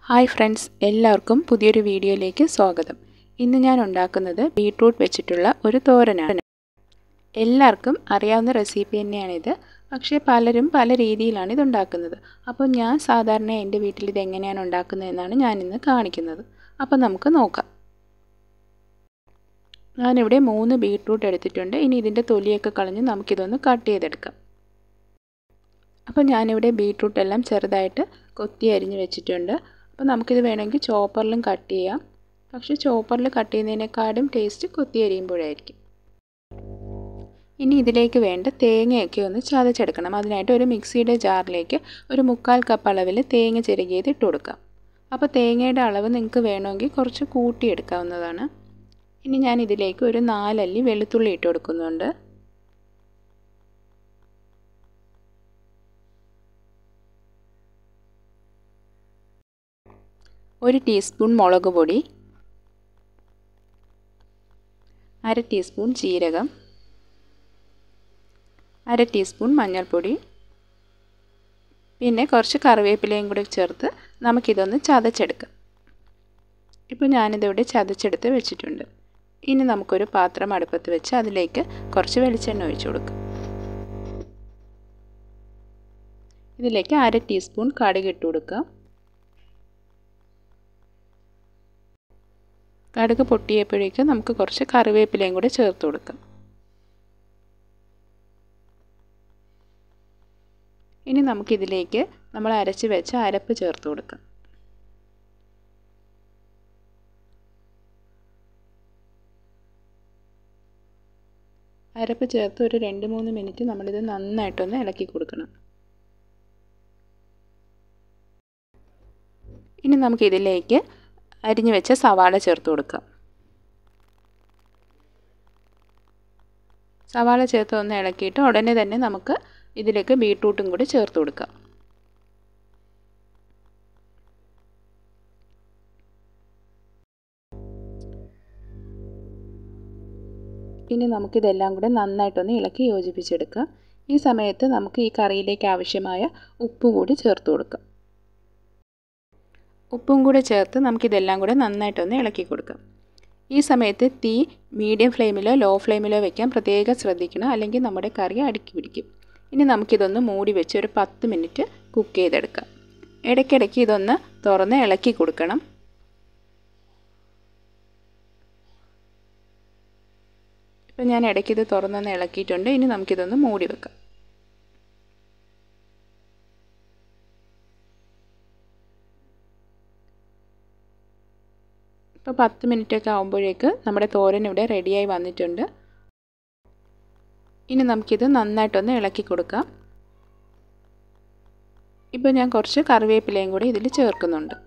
Hi friends, എല്ലാവർക്കും പുതിയൊരു വീഡിയോയിലേക്ക് സ്വാഗതം. ഇന്ന് ഞാൻ ഉണ്ടാക്കുന്നത് ബീട്രൂട്ട് വെച്ചിട്ടുള്ള ഒരു തോരനാണ്. എല്ലാവർക്കും അറിയാവുന്ന റെസിപ്പി തന്നെയാണിത്. പക്ഷേ പലരും പല രീതിയിലാണ് ഇത് ഉണ്ടാക്കുന്നത്. അപ്പോൾ ഞാൻ സാധാരണ എൻ്റെ വീട്ടിൽ ഇത് എങ്ങനെയാണ് ഉണ്ടാക്കുന്നതെന്നാണ് ഞാനിന്ന് കാണിക്കുന്നത്. അപ്പോൾ നമുക്ക് നോക്കാം. ഞാനിവിടെ 3 ബീട്രൂട്ട് എടുത്തിട്ടുണ്ട്. ഇനി ഇതിൻ്റെ തൊലിയൊക്കെ കളഞ്ഞ് നമുക്കിതൊന്ന് കട്ട് ചെയ്തെടുക്കാം. അപ്പോൾ ഞാനിവിടെ ബീട്രൂട്ട് എല്ലാം ചെറുതായിട്ട് കൊത്തി അരിഞ്ഞ് വെച്ചിട്ടുണ്ട്. അപ്പോൾ നമുക്കിത് വേണമെങ്കിൽ ചോപ്പറിലും കട്ട് ചെയ്യാം. പക്ഷേ ചോപ്പറിൽ കട്ട് ചെയ്യുന്നതിനേക്കാളും ടേസ്റ്റ് കൊത്തി അരിയുമ്പോഴായിരിക്കും. ഇനി ഇതിലേക്ക് വേണ്ട തേങ്ങയൊക്കെ ഒന്ന് ചതച്ചെടുക്കണം. അതിനായിട്ട് ഒരു മിക്സിയുടെ ജാറിലേക്ക് ഒരു 3/4 കപ്പ് അളവിൽ തേങ്ങ ചിരകിയത് ഇട്ട് കൊടുക്കാം. അപ്പോൾ തേങ്ങയുടെ അളവ് നിങ്ങൾക്ക് വേണമെങ്കിൽ കുറച്ച് കൂട്ടിയെടുക്കാവുന്നതാണ്. ഇനി ഞാൻ ഇതിലേക്ക് ഒരു 4 അല്ലി വെളുത്തുള്ളി ഇട്ട് കൊടുക്കുന്നുണ്ട്. ഒരു ടീസ്പൂൺ മുളക് പൊടി, 1/2 ടീസ്പൂൺ ജീരകം, 1/2 ടീസ്പൂൺ മഞ്ഞൾപ്പൊടി, പിന്നെ കുറച്ച് കറിവേപ്പിലയും കൂടി ചേർത്ത് നമുക്കിതൊന്ന് ചതച്ചെടുക്കാം. ഇപ്പോൾ ഞാനിതിവിടെ ചതച്ചെടുത്ത് വെച്ചിട്ടുണ്ട്. ഇനി നമുക്കൊരു പാത്രം അടുപ്പത്ത് വെച്ച് അതിലേക്ക് കുറച്ച് വെളിച്ചെണ്ണ ഒഴിച്ചു കൊടുക്കാം. ഇതിലേക്ക് 1/2 ടീസ്പൂൺ കടുക് ഇട്ട് കൊടുക്കാം. കടുക് പൊട്ടിയപ്പോഴേക്കും നമുക്ക് കുറച്ച് കറിവേപ്പിലയും കൂടി ചേർത്ത് കൊടുക്കാം. ഇനി നമുക്കിതിലേക്ക് നമ്മൾ അരച്ച് വെച്ച അരപ്പ് ചേർത്ത് കൊടുക്കാം. അരപ്പ് ചേർത്ത് ഒരു 2-3 മിനിറ്റ് നമ്മളിത് നന്നായിട്ടൊന്ന് ഇളക്കി കൊടുക്കണം. ഇനി നമുക്കിതിലേക്ക് അരിഞ്ഞു വെച്ച സവാള ചേർത്ത് കൊടുക്കാം. സവാള ചേർത്ത് ഒന്ന് ഇളക്കിയിട്ട് ഉടനെ തന്നെ നമുക്ക് ഇതിലേക്ക് ബീട്രൂട്ടും കൂടി ചേർത്ത് കൊടുക്കാം. ഇനി നമുക്കിതെല്ലാം കൂടെ നന്നായിട്ടൊന്ന് ഇളക്കി യോജിപ്പിച്ചെടുക്കാം. ഈ സമയത്ത് നമുക്ക് ഈ കറിയിലേക്ക് ആവശ്യമായ ഉപ്പ് കൂടി ചേർത്ത് കൊടുക്കാം. ഉപ്പും കൂടെ ചേർത്ത് നമുക്കിതെല്ലാം കൂടെ നന്നായിട്ടൊന്ന് ഇളക്കി കൊടുക്കാം. ഈ സമയത്ത് തീ മീഡിയം ഫ്ലെയിമിലോ ലോ ഫ്ലെയിമിലോ വെക്കാൻ പ്രത്യേകം ശ്രദ്ധിക്കണം, അല്ലെങ്കിൽ നമ്മുടെ കറി അടുക്കി പിടിക്കും. ഇനി നമുക്കിതൊന്ന് മൂടി വെച്ച് ഒരു 10 മിനിറ്റ് കുക്ക് ചെയ്തെടുക്കാം. ഇടയ്ക്കിടയ്ക്ക് ഇതൊന്ന് തുറന്ന് ഇളക്കി കൊടുക്കണം. ഇപ്പം ഞാൻ ഇടയ്ക്ക് ഇത് തുറന്നൊന്ന് ഇളക്കിയിട്ടുണ്ട്. ഇനി നമുക്കിതൊന്ന് മൂടി വെക്കാം. ഇപ്പോൾ 10 മിനിറ്റൊക്കെ ആകുമ്പോഴേക്ക് നമ്മുടെ തോരൻ ഇവിടെ റെഡിയായി വന്നിട്ടുണ്ട്. ഇനി നമുക്കിത് നന്നായിട്ടൊന്ന് ഇളക്കി കൊടുക്കാം. ഇപ്പോൾ ഞാൻ കുറച്ച് കറിവേപ്പിലയും കൂടി ഇതിൽ ചേർക്കുന്നുണ്ട്.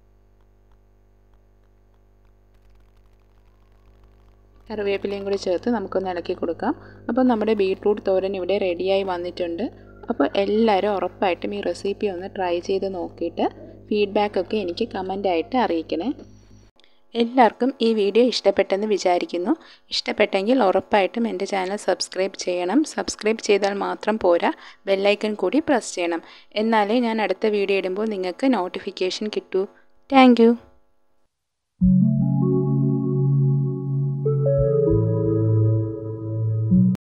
കറിവേപ്പിലയും കൂടി ചേർത്ത് നമുക്കൊന്ന് ഇളക്കി കൊടുക്കാം. അപ്പോൾ നമ്മുടെ ബീട്രൂട്ട് തോരൻ ഇവിടെ റെഡിയായി വന്നിട്ടുണ്ട്. അപ്പോൾ എല്ലാവരും ഉറപ്പായിട്ടും ഈ റെസിപ്പി ഒന്ന് ട്രൈ ചെയ്ത് നോക്കിയിട്ട് ഫീഡ്ബാക്കൊക്കെ എനിക്ക് കമൻ്റായിട്ട് അറിയിക്കണേ. എല്ലാവർക്കും ഈ വീഡിയോ ഇഷ്ടപ്പെട്ടെന്ന് വിചാരിക്കുന്നു. ഇഷ്ടപ്പെട്ടെങ്കിൽ ഉറപ്പായിട്ടും എൻ്റെ ചാനൽ സബ്സ്ക്രൈബ് ചെയ്യണം. സബ്സ്ക്രൈബ് ചെയ്താൽ മാത്രം പോരാ, ബെല്ലൈക്കൺ കൂടി പ്രസ് ചെയ്യണം. എന്നാലേ ഞാൻ അടുത്ത വീഡിയോ ഇടുമ്പോൾ നിങ്ങൾക്ക് നോട്ടിഫിക്കേഷൻ കിട്ടൂ. Thank U.